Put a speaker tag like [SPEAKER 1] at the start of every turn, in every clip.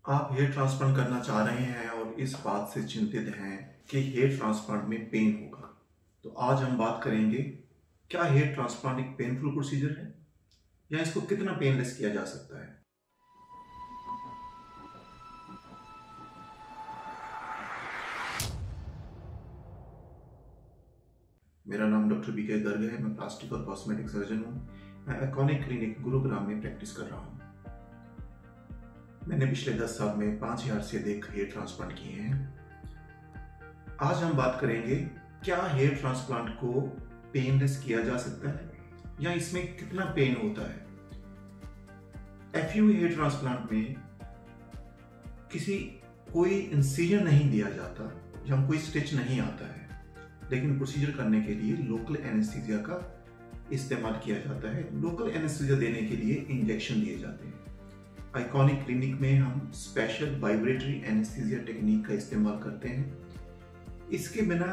[SPEAKER 1] आप hair transplant करना चाह रहे हैं और इस बात से चिंतित हैं कि हेयर ट्रांसप्लांट में पेन होगा। तो आज हम बात करेंगे, क्या हेयर ट्रांसप्लांट एक पेनफुल प्रोसीजर है या इसको कितना पेनलेस किया जा सकता है। मेरा नाम डॉक्टर बीके गर्ग है। मैं प्लास्टिक और कॉस्मेटिक सर्जन हूँ। मैं आइकॉनिक क्लिनिक गुरुग्राम में प्रैक्टिस कर रहा हूँ। मैंने पिछले 10 साल में 5000 से अधिक हेयर ट्रांसप्लांट किए हैं। आज हम बात करेंगे, क्या हेयर ट्रांसप्लांट को पेनलेस किया जा सकता है या इसमें कितना पेन होता है। एफयू हेयर ट्रांसप्लांट में कोई इंसिजन नहीं दिया जाता या कोई स्टिच नहीं आता है, लेकिन प्रोसीजर करने के लिए लोकल एनेस्थीसिया का इस्तेमाल किया जाता है। लोकल एनेस्थीसिया देने के लिए इंजेक्शन दिए जाते हैं। आइकॉनिक क्लिनिक में हम स्पेशल वाइब्रेटरी एनेस्थीसिया टेक्निक का इस्तेमाल करते हैं। इसके बिना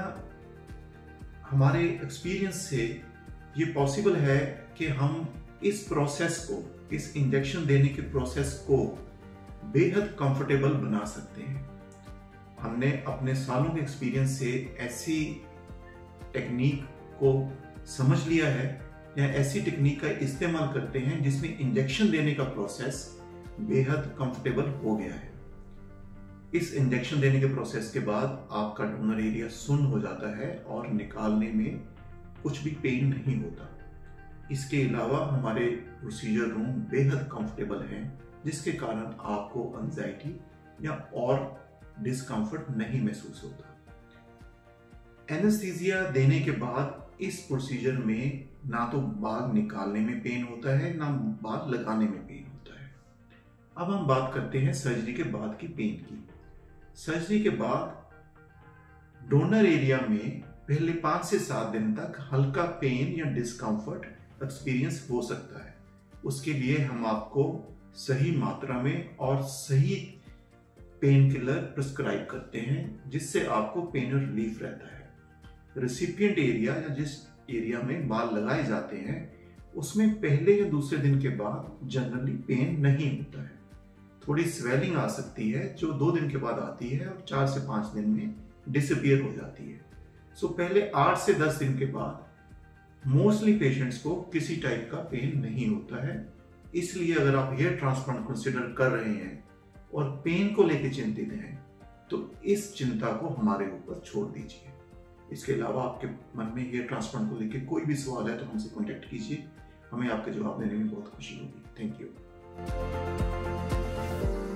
[SPEAKER 1] हमारे एक्सपीरियंस से ये पॉसिबल है कि हम इस प्रोसेस को, इस इंजेक्शन देने के प्रोसेस को बेहद कंफर्टेबल बना सकते हैं। हमने अपने सालों के एक्सपीरियंस से ऐसी टेक्निक को समझ लिया है या ऐसी टेक्निक का इस्तेमाल करते हैं जिसमें इंजेक्शन देने का प्रोसेस बेहद कंफर्टेबल हो गया है। इस इंजेक्शन देने के प्रोसेस के बाद आपका डोनर एरिया सुन्न हो जाता है और निकालने में कुछ भी पेन नहीं होता। इसके अलावा हमारे प्रोसीजर रूम बेहद कंफर्टेबल हैं, जिसके कारण आपको एंजाइटी या और डिस्कंफर्ट नहीं महसूस होता। एनेस्थीसिया देने के बाद इस प्रोसीजर में ना तो बाल निकालने में पेन होता है, ना बाल लगाने में पेन होता है। अब हम बात करते हैं सर्जरी के बाद की पेन की। सर्जरी के बाद डोनर एरिया में पहले 5 से 7 दिन तक हल्का पेन या डिस्कंफर्ट एक्सपीरियंस हो सकता है। उसके लिए हम आपको सही मात्रा में और सही पेन किलर प्रिस्क्राइब करते हैं, जिससे आपको पेन रिलीफ रहता है। रेसिपिएंट एरिया या जिस एरिया में बाल लगाए जाते हैं उसमें पहले या दूसरे दिन के बाद जनरली पेन नहीं होता है। थोड़ी स्वेलिंग आ सकती है जो 2 दिन के बाद आती है और 4 से 5 दिन में डिसअपीयर हो जाती है। सो पहले 8 से 10 दिन के बाद मोस्टली पेशेंट्स को किसी टाइप का पेन नहीं होता है। इसलिए अगर आप हेयर ट्रांसप्लांट कंसिडर कर रहे हैं और पेन को लेकर चिंतित हैं तो इस चिंता को हमारे ऊपर छोड़ दीजिए। इसके अलावा आपके मन में हेयर ट्रांसप्लांट को लेकर कोई भी सवाल है तो हमसे कॉन्टेक्ट कीजिए। हमें आपके जवाब देने में बहुत खुशी होगी। Thank you.